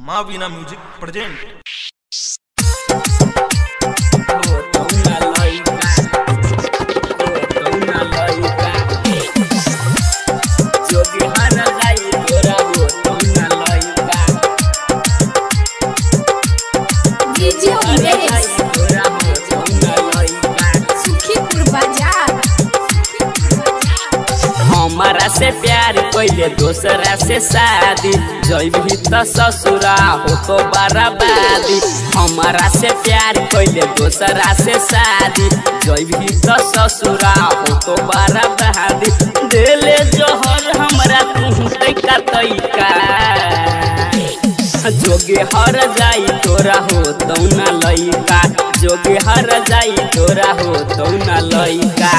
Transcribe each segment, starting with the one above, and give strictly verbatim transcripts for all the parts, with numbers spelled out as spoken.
माँ बीना music present. हमारा से प्यार पहले दूसरा से शादी जैबी तो ससुरा हो तो बर्बादी। हमारा से प्यार पहले दूसरा से शादी जैबी तो ससुरा हो तो बर्बादी। दिले जोहर हमरा तू तैका तैका जोगे हर जाई तोरा हो तो न लइका। जोगे हर जाई तोरा हो तो न लइका।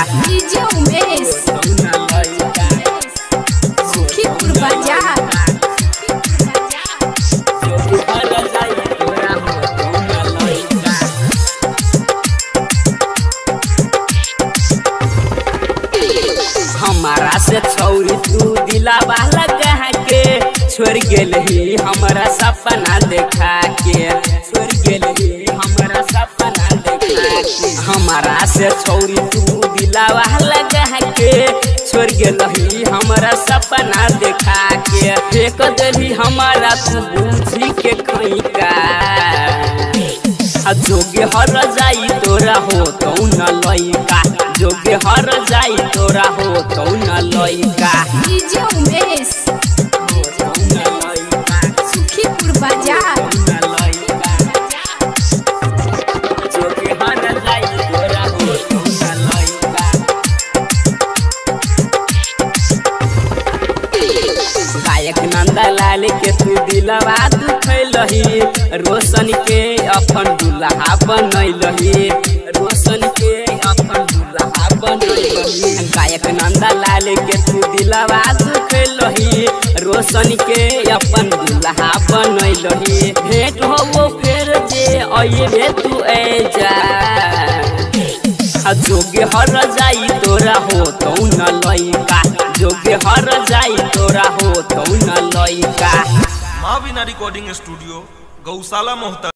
हमारा से छौरी तू दिलावा लगा के छोड़ गेल ही हमारा सपना देखा के। छोड़ गेल ही हमारा सपना देखा के। हमारा से छौरी तू दिलावा लगा के छोड़ गेल ही हमारा सपना देखा के। फेंक देली हमारा तू बूझी के खैका। जोगे हर जाई तोरा हो तो न लइका। जोगे हर जाई तोरा हो तो न लइका। गायक नंदलाल के तू दिलवा दुखैलही रोशन के अपन दुल्हा बनैलही। रोशन के अपन दुल्हा बनैलही। गायक नंदलाल के तू दिलवा दुखैलही रोशन के अपन दुल्हा बनैलही। भेंट हो फिर जे अइबे तू ऐजा। जोगे हर जाई तोरा हो तो न लइका। जोगे हर जाई तोरा हो तो न लइका। माँ बीना रिकॉर्डिंग स्टूडियो गौशाला मोहता।